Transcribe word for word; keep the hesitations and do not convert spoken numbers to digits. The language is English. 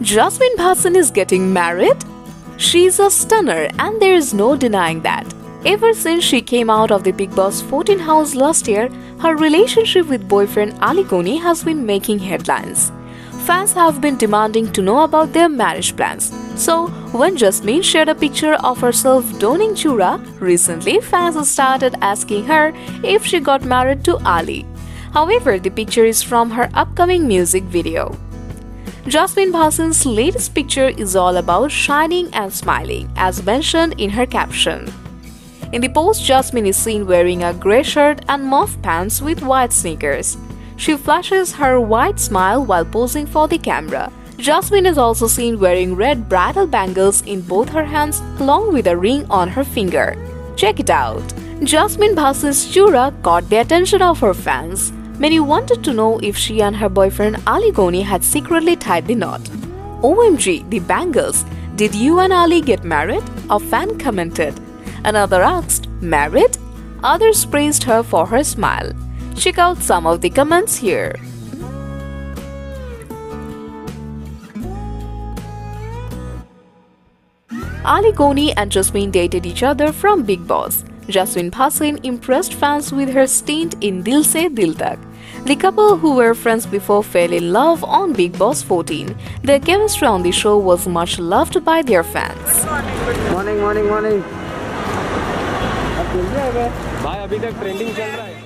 Jasmine Bhasan is getting married? She's a stunner and there is no denying that. Ever since she came out of the Bigg Boss fourteen house last year, her relationship with boyfriend Ali Goni has been making headlines. Fans have been demanding to know about their marriage plans. So, when Jasmine shared a picture of herself donning chura, recently fans started asking her if she got married to Ali. However, the picture is from her upcoming music video. Jasmine Bhasan's latest picture is all about shining and smiling, as mentioned in her caption. In the post, Jasmine is seen wearing a grey shirt and mauve pants with white sneakers. She flashes her wide smile while posing for the camera. Jasmine is also seen wearing red bridal bangles in both her hands along with a ring on her finger. Check it out. Jasmine Bhasan's chura caught the attention of her fans. Many wanted to know if she and her boyfriend Ali Goni had secretly tied the knot. O M G, the bangles! Did you and Ali get married? A fan commented. Another asked, married? Others praised her for her smile. Check out some of the comments here. Ali Goni and Jasmine dated each other from Bigg Boss. Jasmine Bhasan impressed fans with her stint in Dil Se Dil Tak. The couple, who were friends before, fell in love on Bigg Boss fourteen. Their chemistry on the show was much loved by their fans. Morning, morning, morning. भाई अभी तक trending चल रहा है.